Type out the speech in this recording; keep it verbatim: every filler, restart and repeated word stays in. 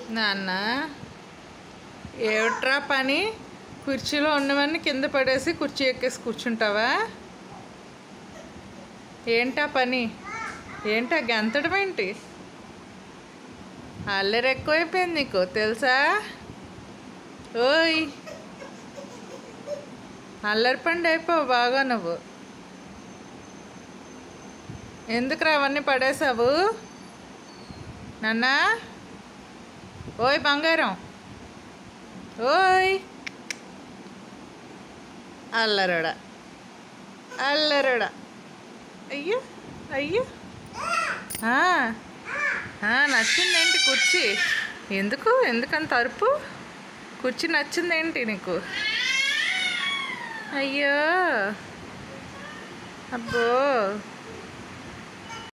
నాన్న ఏమిట్రా పని? కుర్చీలో ఉన్నవన్నీ కింద పడేసి కుర్చీ ఎక్కేసి కూర్చుంటావా? ఏంటా పని? ఏంటా గెంతడం ఏంటి? అల్లరి ఎక్కువైపోయింది నీకు తెలుసా? ఓయ్ అల్లరి పండు అయిపోవు బాగా నువ్వు. ఎందుకురా అవన్నీ పడేసావు నాన్నా? ఓయ్ బంగారం, ఓయ్ అల్లరుడా అల్లరుడా. అయ్యో అయ్యో నచ్చిందేంటి కుర్చీ? ఎందుకు ఎందుకంత అరుపు? కుర్చీ నచ్చిందేంటి నీకు? అయ్యో అబ్బో